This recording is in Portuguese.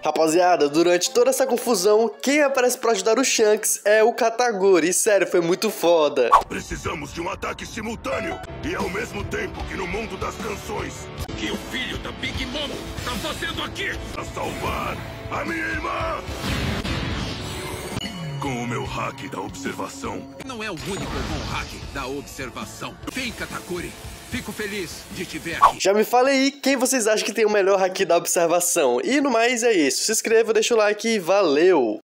Rapaziada, durante toda essa confusão, quem aparece pra ajudar o Shanks é o Kataguri. Sério, foi muito foda. Precisamos de um ataque simultâneo e ao mesmo tempo que no mundo das canções. O que o filho da Big Mom tá fazendo aqui? A salvar a minha irmã! Com o meu hack da observação. Não é o único bom hack da observação. Vem, Katakuri. Fico feliz de te ver aqui. Já me fala aí quem vocês acham que tem o melhor hack da observação. E no mais é isso. Se inscreva, deixa o like e valeu!